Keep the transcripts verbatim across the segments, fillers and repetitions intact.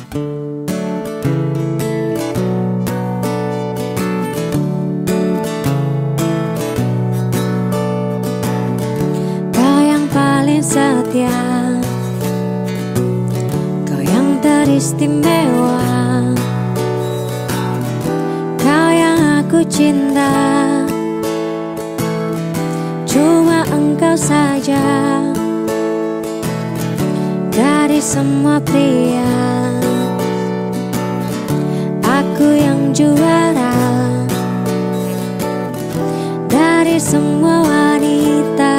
Kau yang paling setia, kau yang teristimewa, kau yang aku cinta. Cuma engkau saja dari semua pria, aku yang juara dari semua wanita.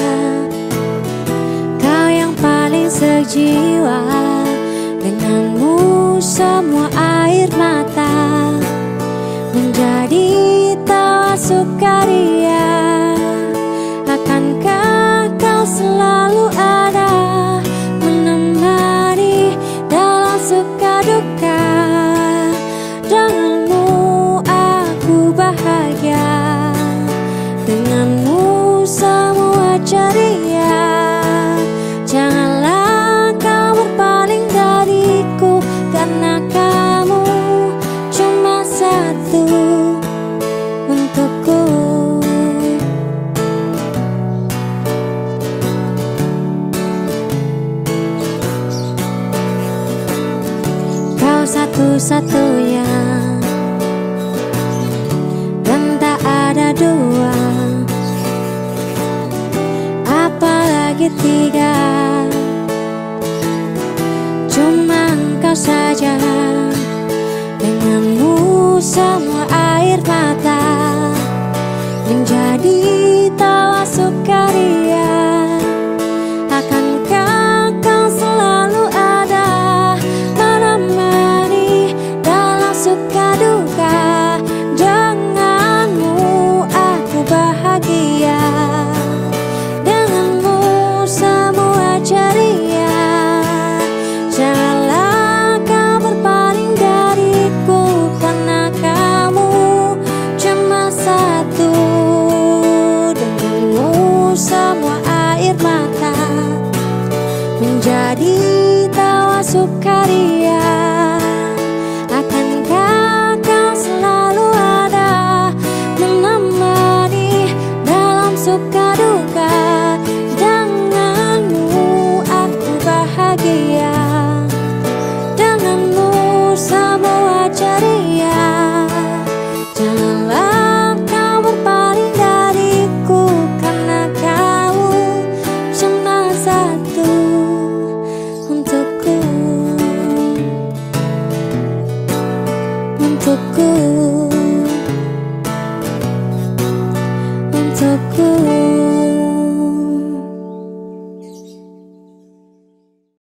Kau yang paling sejiwa, denganmu semua air mata menjadi tawa sukaria. Akankah kau selalu ada menemani dalam suka duka? Denganmu aku bahagia, denganmu semua ceria. Janganlah kau berpaling dariku, karena kamu cuma satu untukku. Kau satu-satunya dan tak ada dua, apalagi tiga. Cuma engkau saja, denganmu semua air mata menjadi tawa sukaria. Akankah kau selalu ada menemani dalam suka duka? Denganmu aku bahagia, denganmu semua ceria. Janganlah kau berpaling dariku, karena kamu cuma satu. Denganmu semua air mata menjadi tawa sukaria. Akankah kau selalu ada menemani dalam suka duka? Denganmu aku bahagia, denganmu semua ceria. Janganlah kau berpaling dariku, karena kamu cuma satu untukku, untukku, untukku.